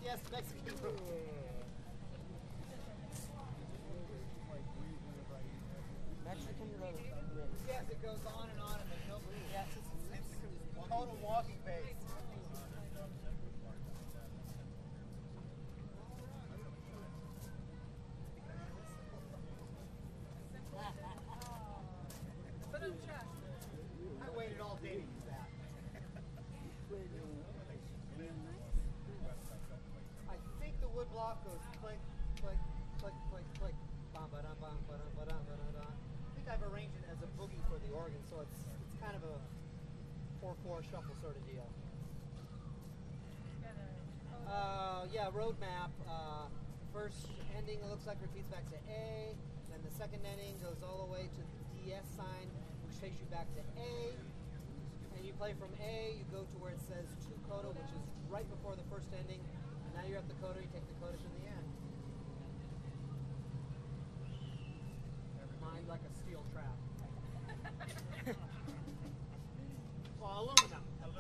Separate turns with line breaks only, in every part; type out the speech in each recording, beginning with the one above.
Yes, Mexican road.
Mexican road.
Yes, it goes on and on, and there's no. Yes, it's total walking pace. I waited all day to do that. I think the wood block goes click, click, click, click, click. Bum, ba-dum, bum, ba-dum, ba-dum, ba-dum, ba-dum. I think I've arranged it as a boogie for the organ, so it's kind of a 4/4 shuffle sort of deal. Yeah, road map. First ending, it looks like repeats back to A. Then the second ending goes all the way to the DS sign, which takes you back to A. And you play from A, you go to where it says to coda, which is right before the first ending. And now you're at the coda, you take the coda to the end. Mind like a steel trap. Well, aluminum.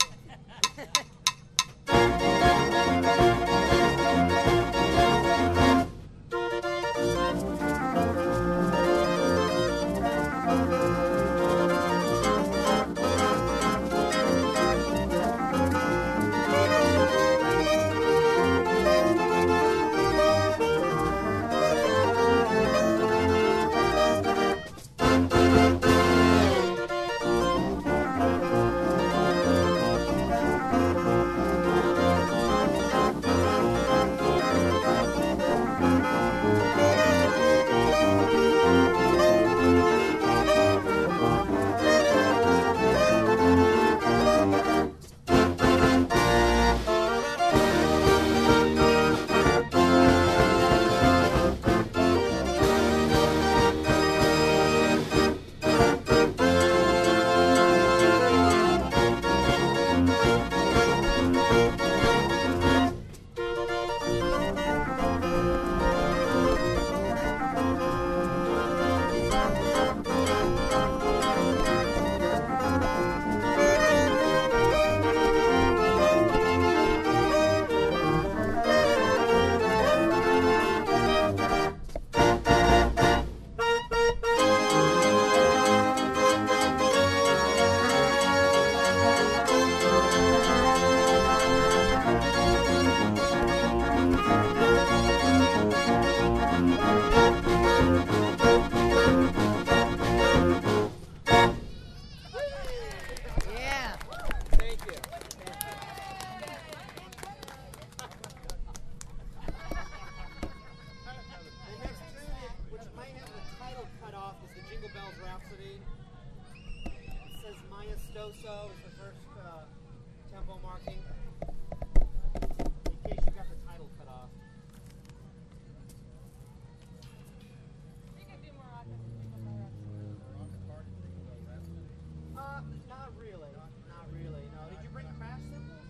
So is the first tempo marking, in case you got the title cut off.
You can do more often.
Not really. Not really. No. Did you bring crash cymbals?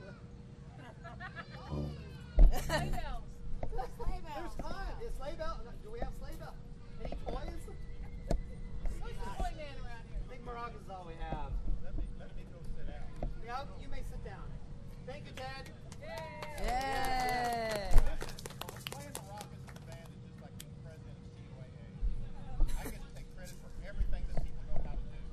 Sleigh bells.
Sleigh bells. There's time. Is sleigh bell? Do we have sleigh bell? Any toys?
Who's the toy man around here?
Big maracas is all we have.
Let me go sit down.
Yeah, you may sit down. Thank you, Ted.
Yay!
Yay!
Playing maracas in the band is just like being president of COAA. I get to take credit for everything that people know how to do.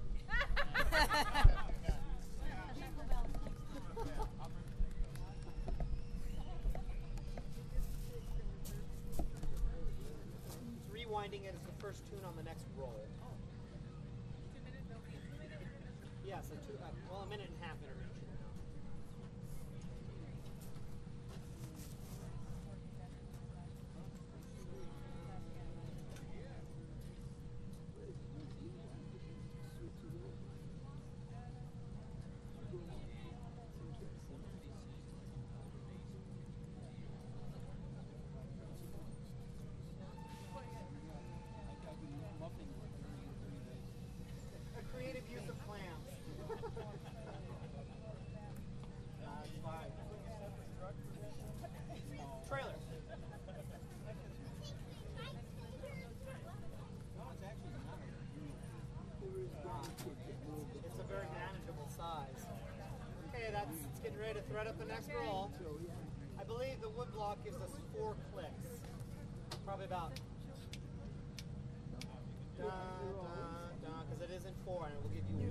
Rewinding it is the first tune on the next roll.
2 minutes, no, 2 minutes.
Yes, a minute and a half intermission. A creative use of clams. Fine. Trailer. It's a very manageable size. Okay, it's getting ready to thread up the next roll. I believe the wood block gives us 4 clicks. Probably about because it is in 4 and it will give you